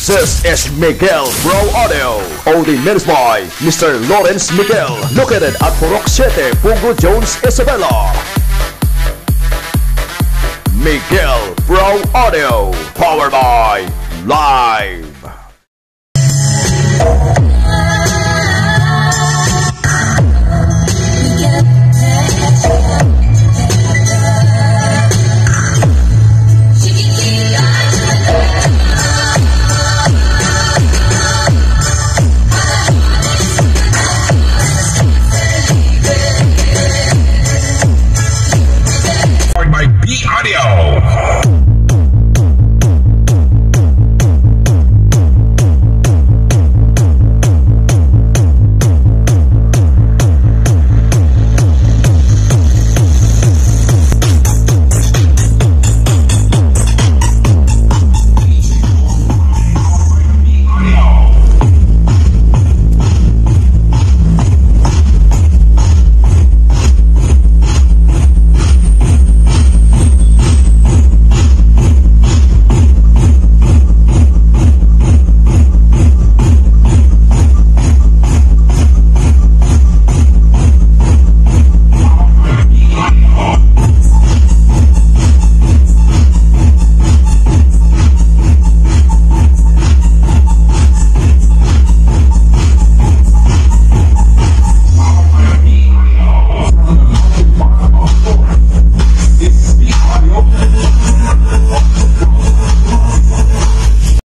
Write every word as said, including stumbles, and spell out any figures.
This is Miguel Pro Audio. Only managed by Mister Lawrence Miguel, located at Purok City, Pugo Jones, Isabela. Miguel Pro Audio, powered by Live.